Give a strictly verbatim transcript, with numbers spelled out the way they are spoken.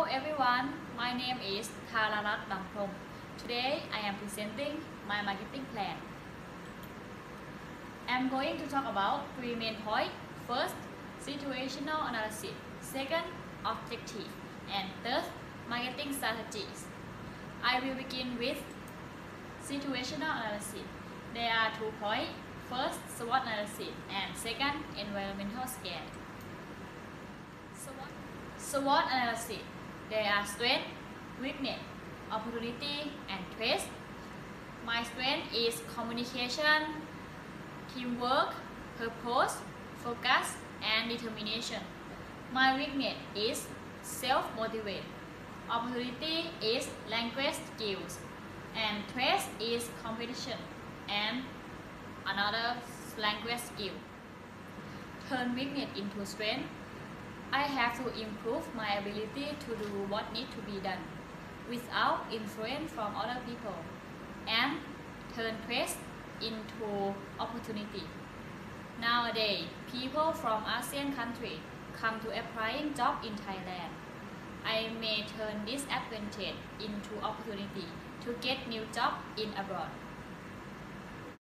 everyone, my name is Thararat Bangprong. Today I am presenting my marketing plan. I am going to talk about three main points. First, situational analysis. Second, objective. And third, marketing strategies. I will begin with situational analysis. There are two points. First, SWOT analysis, and second, environmental scale. SWOT, SWOT analysis. There are strength, weakness, opportunity, and threats. My strength is communication, teamwork, purpose, focus, and determination. My weakness is self-motivate. Opportunity is language skills, and threat is competition and another language skill. Turn weakness into strength. I have to improve my ability to do what needs to be done without influence from other people, and turn threats into opportunity. Nowadays, people from ASEAN countries come to applying job in Thailand. I may turn this advantage into opportunity to get new job in abroad.